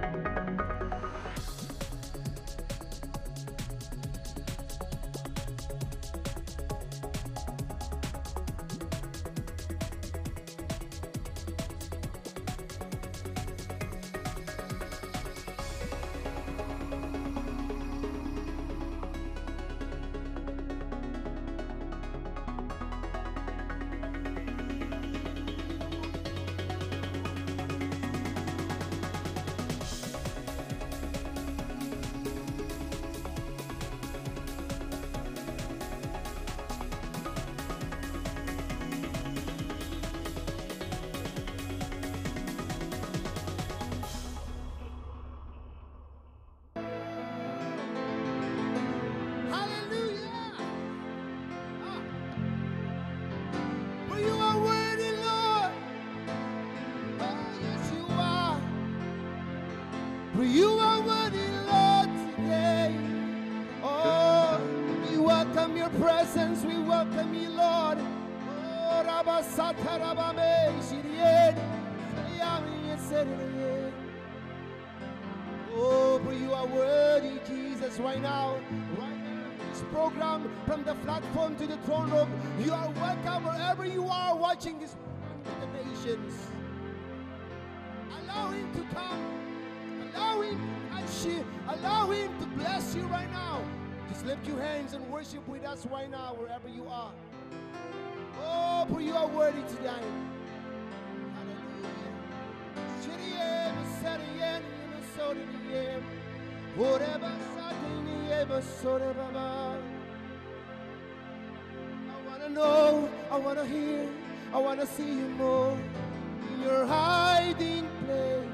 For you are worthy, Lord, today. Oh, we welcome your presence, we welcome you, Lord. Oh, Rabasata Rabame, Shirien, oh, for you are worthy, Jesus, right now. Right now, this program, from the platform to the throne room, you are welcome wherever you are watching this program to the nations. Allow him to come. Allow him to touch you. Allow him to bless you right now. Just lift your hands and worship with us right now, wherever you are. Oh, for you are worthy today. Hallelujah. I want to know, I want to hear, I want to see you more in your hiding place.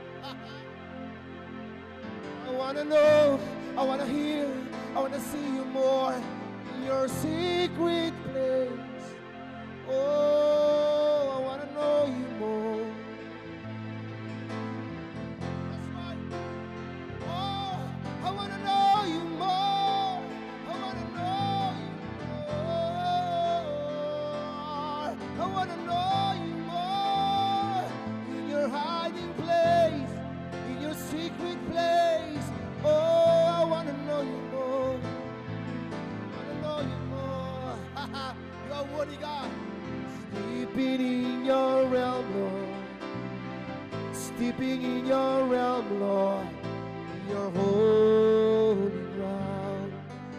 I want to know, I want to hear, I want to see you more in your secret place. Oh, I want to know you more. That's right. Oh, I want to know you more. I want to know you more. I want to know you more in your hiding place, in your secret place. Oh, I want to know you more. I want to know you more. You are worthy, God. Steeping in your realm, Lord. Steeping in your realm, Lord. In your holy ground.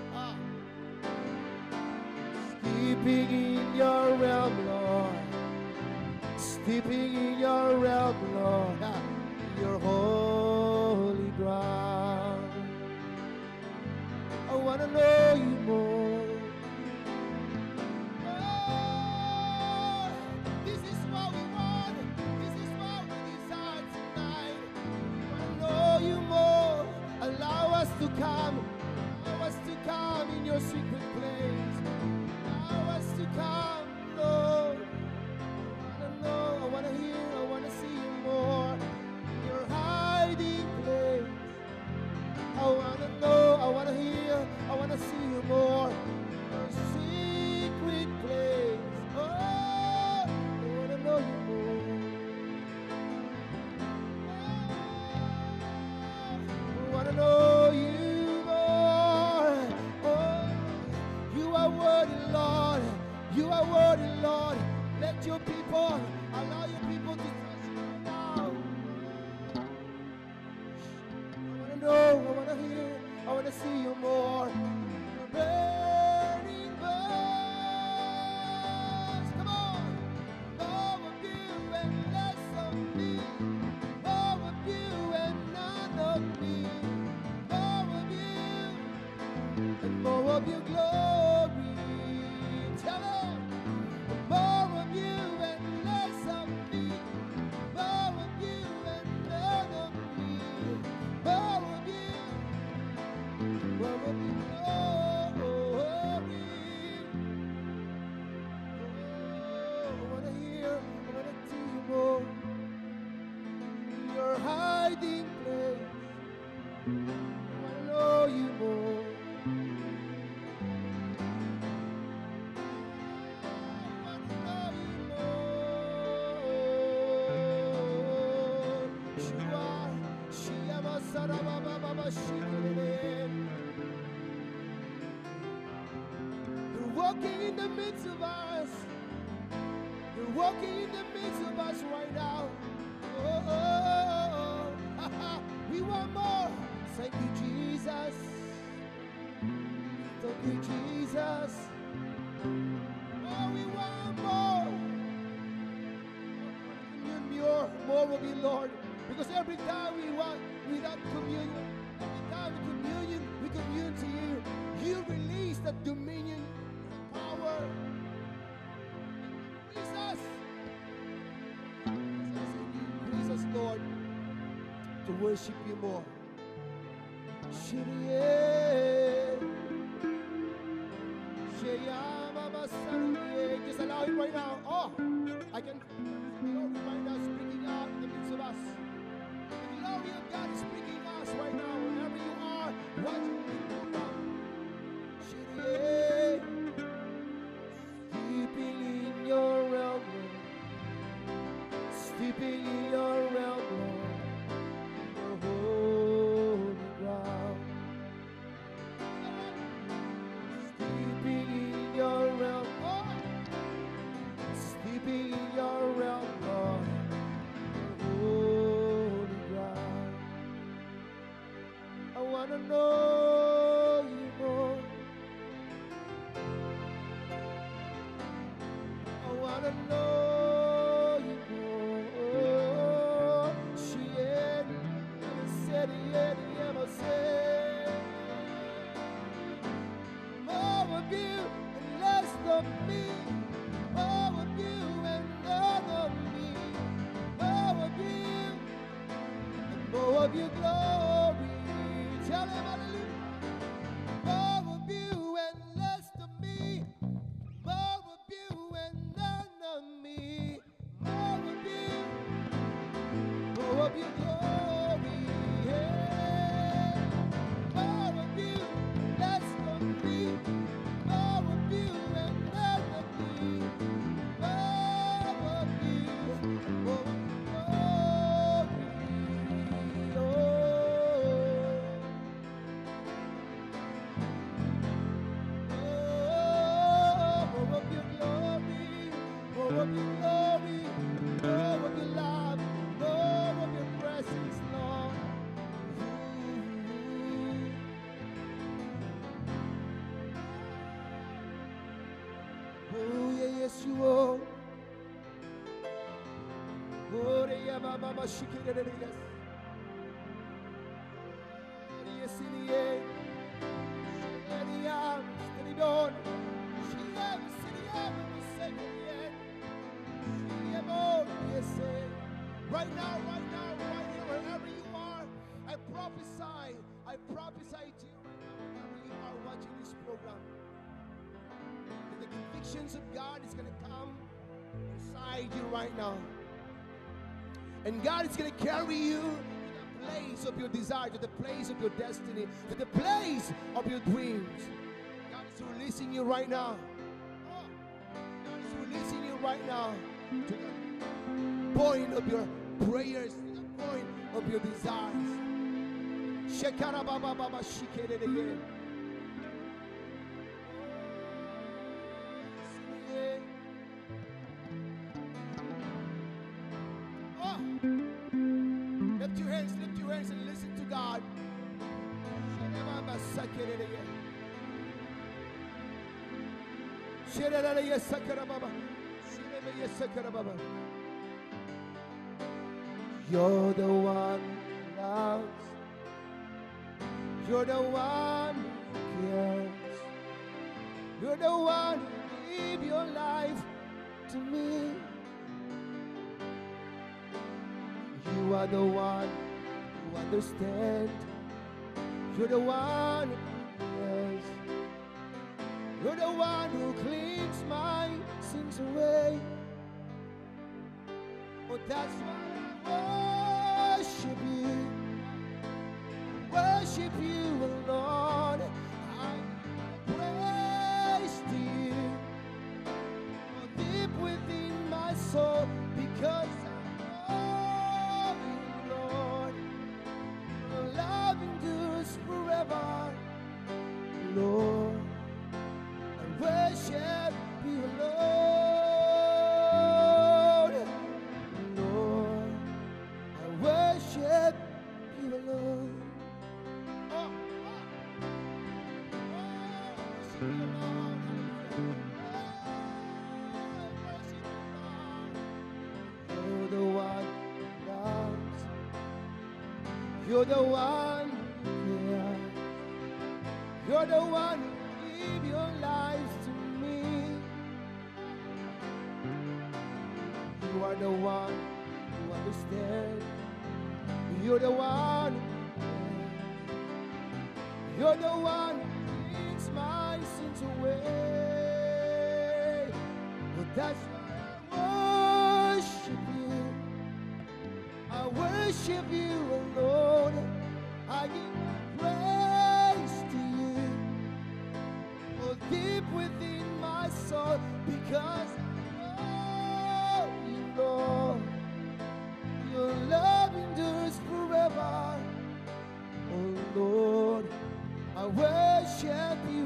Steeping in your realm, Lord. Steeping in your realm, Lord. In your holy ground. I want to know you more. Oh, this is what we want. This is what we desire tonight. We want to know you more. Allow us to come. Allow us to come in your secret place. Allow us to come, Lord. I want to know. I want to hear. I want to see you more. In your hiding place. I want to know, I want to hear, I want to see you more. Your secret place. Oh, I want to know you more. Oh, I want to know you more. Oh, you are worthy, Lord. You are worthy, Lord. Let your people, allow your people to touch you now. I want to hear, I want to see you more. Burning verse, come on. More of you and less of me. More of you and none of me. More of you and more of your glory. Tell them. More of you and less of me. More of you and none of me. More of you. More of your glory. Oh, I want to hear, I want to see you more. In your hiding place, I want to know you more. I want to know you more. Shua, You're walking in the midst of us. You're walking in the midst of us right now. Oh, we want more. Thank you, Jesus. Thank you, Jesus. Oh, we want more. More of you, Lord. Because every time we want without communion, every time we commune to you, you release that dominion, power. Please us, Lord, to worship you more. Just allow it right now. Oh, I can glory right now speaking out in the midst of us. The glory of God is speaking us right now. Wherever you are, watching the program. Steeping in your realm, Lord. Steeping in your realm, Lord. Your holy ground. Steeping in your realm, oh. Steeping in your realm, Lord. Your holy ground. I want to know you more. I want to know you more. She said, more of you and less of me. More of you and none of me. More of you and more of your glory. Tell him hallelujah. More of you and less of me. More of you and none of me. More of you, more of your glory. Yeah. More of you, less of me. More of you and none of me. More of you, more of your glory. More of your glory, more of your love, more of your presence, Lord. Oh, yeah, yes, you are. Oh, yeah, mama, she can do it, yes. Yes, in the end. Steady down. She am, steady up, second yet. Right now, right here, wherever you are, I prophesy to you right now, wherever you are watching this program, that the convictions of God is going to come inside you right now. And God is going to carry you to the place of your desire, to the place of your destiny, to the place of your dreams. God is releasing you right now. God is releasing you right now to the point of your prayers, to the point of your desires. Shekara baba baba shikere de. Oh, lift your hands and listen to God. You're the one who loves. You're the one who cares. You're the one who gave your life to me. You are the one who understands. You're the one who cares. You're the one who cleans my sins away. Oh, that's why I worship you. Worship you alone. I praise to you. Oh, deep within my soul, because I know you, Lord. You're the one who cares. You're the one who give your lives to me. You are the one who understands. You're the one who cares. You're the one who takes my sins away. But that's why I worship you. I worship you alone. I give my praise to you. Oh, deep within my soul, because I know you, Lord. Your love endures forever. Oh, Lord, I worship you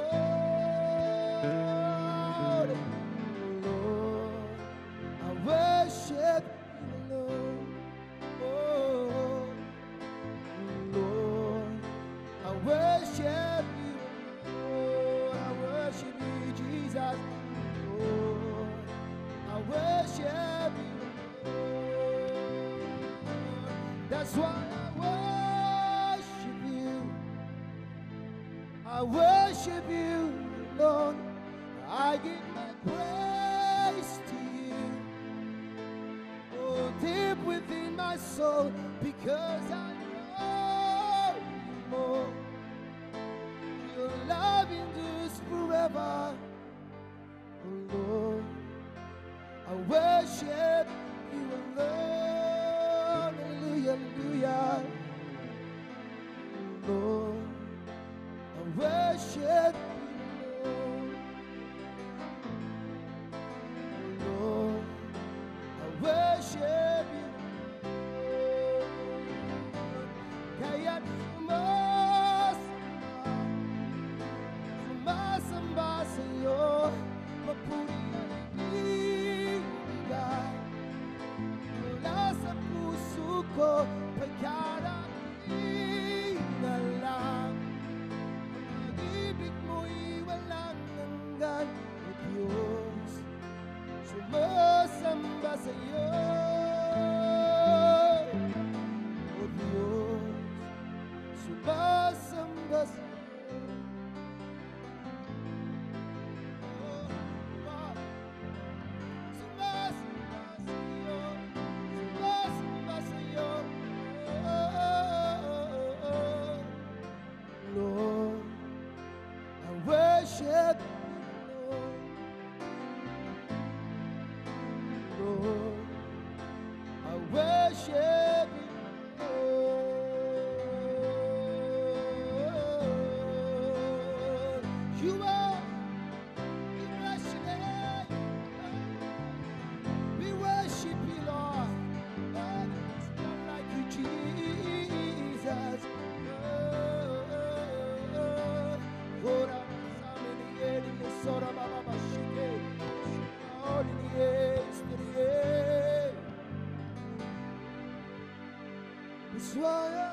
alone. Oh, Lord, I worship you alone. Oh, Lord, I worship you, Lord. I worship you, Jesus. Lord, I worship you, Lord. That's why I worship you. I worship you, Lord. I give my praise to you. Oh, deep within my soul, because I know you more. Your love endures forever. Oh Lord, I worship you alone. Hallelujah, hallelujah. Oh Lord, I worship you alone. Oh Lord, I worship you. Kaya sumasamba sa'yo, mapuri ang ibigay mula sa puso ko, pagkarating na lang. Ang pag-ibig mo'y walang hanggan, O Diyos, sumasamba sa'yo. O Diyos, sumasamba sa'yo. Lord, I worship you, Lord. I worship you, Lord. You are, we bless your name. We worship you, Lord. Lord, there's none like you, Jesus. That's why I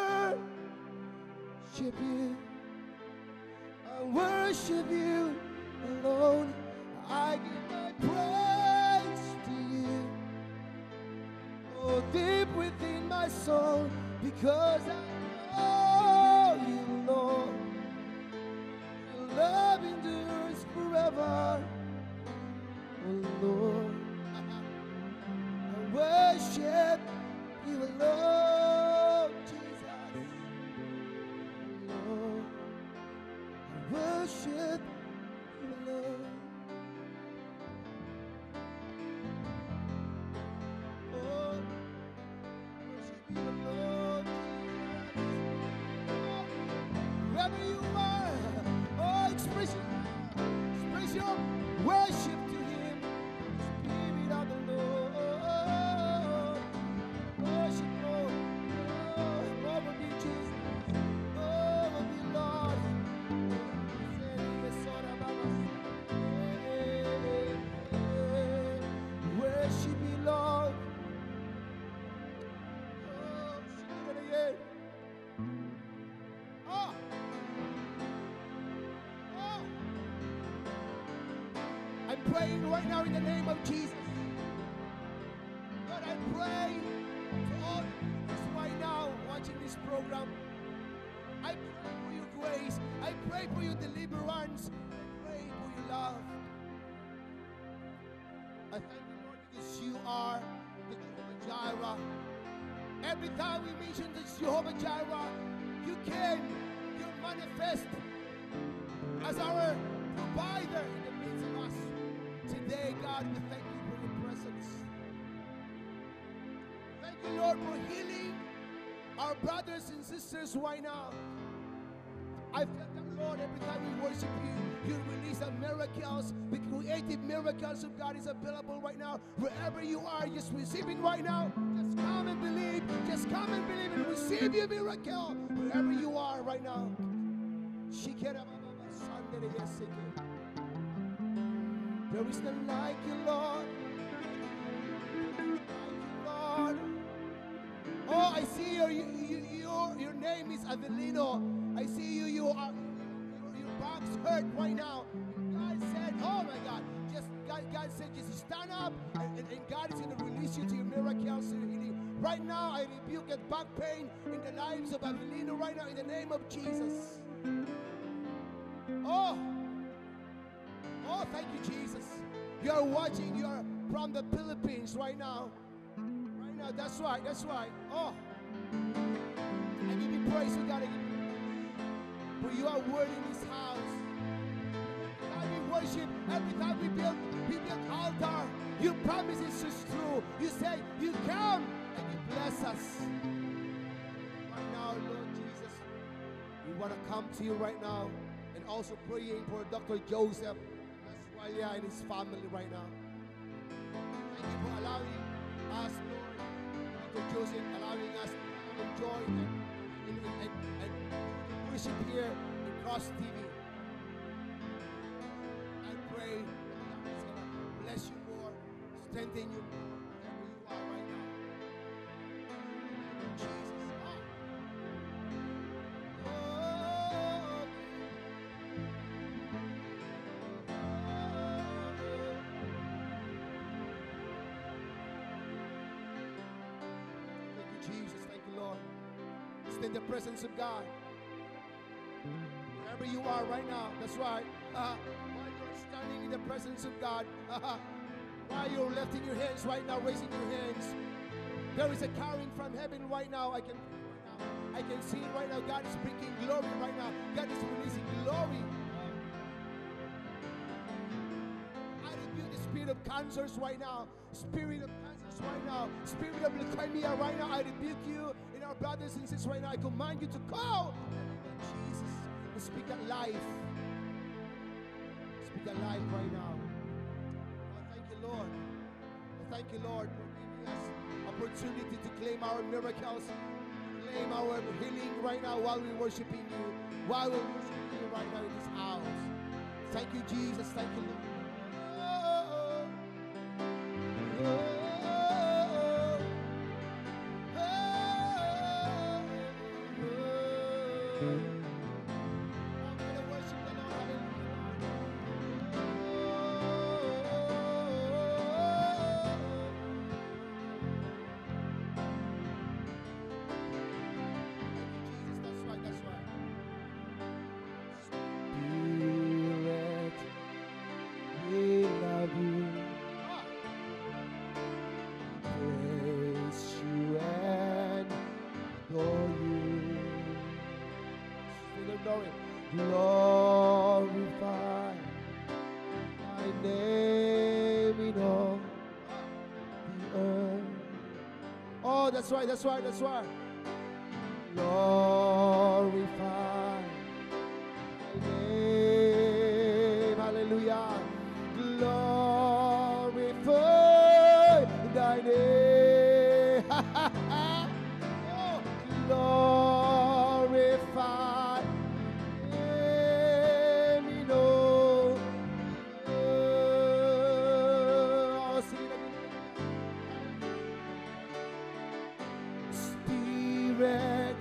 worship you. I worship you alone. I give my praise to you. Oh, deep within my soul, because I know you, Lord. Your love endures forever. Oh, Lord, I worship you alone, Jesus. Lord, I worship you alone. Oh, worship you alone, Jesus. Wherever you are, oh, express your worship to Him. Spirit of the Lord. Worship, Lord. Oh, over me, Jesus. Over me, Lord. Worship me, Lord. Oh, oh. I'm praying right now in the name of Jesus. Lord, I pray to all of us right now, watching this program. I pray for your grace. I pray for your deliverance. I pray for your love. I thank you, Lord, because you are the Jehovah Jireh. Every time we mention the Jehovah Jireh, you came, you manifest as our provider in the midst of us. Today, God, we thank you for your presence. Thank you, Lord, for healing our brothers and sisters right now. I feel that, Lord, every time we worship you, you release the miracles. The creative miracles of God is available right now. Wherever you are, just receiving right now. Just come and believe. Just come and believe and receive your miracle. Wherever you are right now. There is none like you, Lord. Lord. Oh, I see your name is Avelino. I see you. Your back's hurt right now. God said, oh my God, God said, just stand up, and God is going to release you to your miracles and healing. Right now, I rebuke that back pain in the lives of Avelino right now in the name of Jesus. Oh, thank you, Jesus. You are watching. You are from the Philippines right now. Right now, that's right. Oh, I give you praise. You gotta give you praise. For you are worthy in this house. Every time we worship, every time we build altar, your promises is true. You say, you come and you bless us. Right now, Lord Jesus, we want to come to you right now and also praying for Dr. Joseph Australia and his family right now. Thank you for allowing us, Lord, Dr. Joseph, allowing us to enjoy and worship here in Cross TV. I pray that God is going to bless you more, strengthen you more, wherever you are right now. Jesus. In the presence of God. Wherever you are right now, that's right. While you're standing in the presence of God, while you're lifting your hands right now, raising your hands, there is a carrying from heaven right now. I can see it right now. God is bringing glory right now. God is releasing glory. I rebuke the spirit of cancers right now. Spirit of cancers right now. Spirit of leukemia right now. I rebuke you. Our brothers and sisters right now, I command you to go Jesus and speak that life. Speak that life right now. Oh, thank you, Lord. Thank you, Lord, for giving us opportunity to claim our miracles, claim our healing right now while we're worshiping you, while we're worshiping you right now in this house. Thank you, Jesus. Thank you, Lord. Glorify thy name in all the earth. Oh, that's right. Glorify thy name. Hallelujah. Glorify thy name. Oh, glorify. Spirit,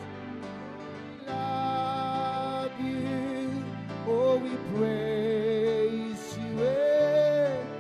love you. Oh, we praise you.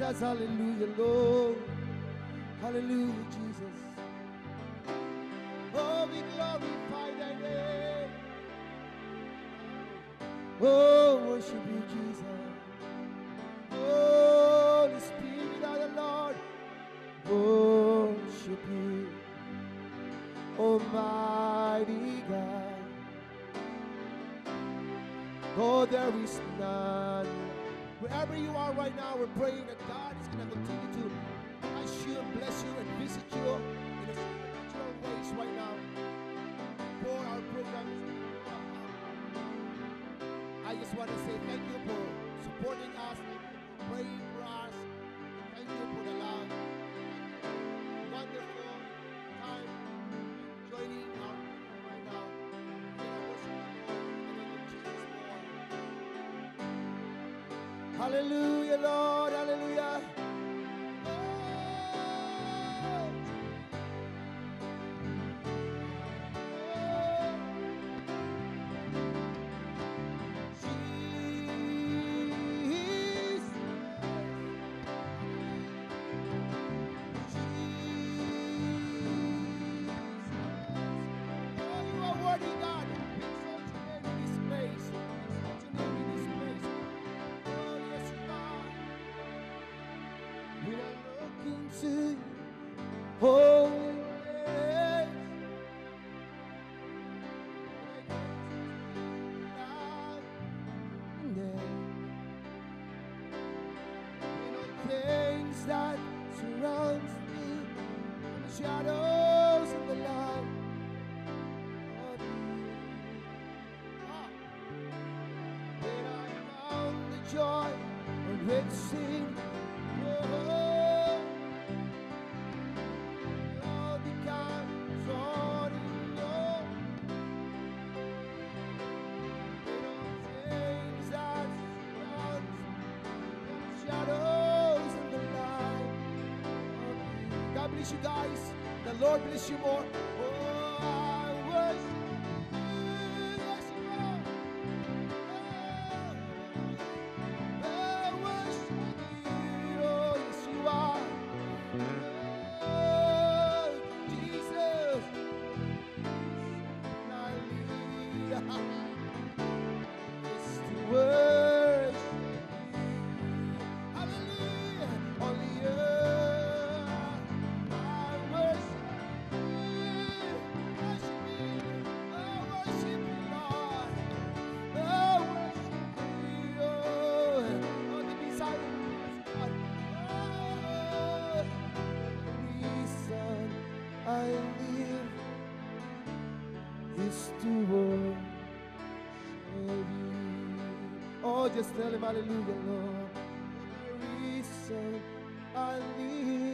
Jesus, hallelujah, Lord. Hallelujah, Jesus. Oh, we glorify thy name. Oh, worship you, Jesus. Holy Spirit of the Lord, worship you, Almighty God. Oh, there is none. Wherever you are right now, we're praying that God is going to continue to touch you and bless you and visit you in a supernatural ways right now. For our program, I just want to say thank you for supporting us, for praying for us. Thank you for the love. Wonderful time joining our program right now. Hallelujah, Lord, hallelujah. Things that surrounds me, the shadows of the light of you. When I found the joy of witnessing, all becomes on in your things that surrounds the shadows of the light. God bless you guys. The Lord bless you more. Oh, I worship you. Yes, you are. Oh, I worship you. Oh, yes, you are. Oh, Jesus. Hallelujah. It's to worship. Hallelujah. Only you. I live is to worship you. Oh, just tell him hallelujah, Lord. The reason I live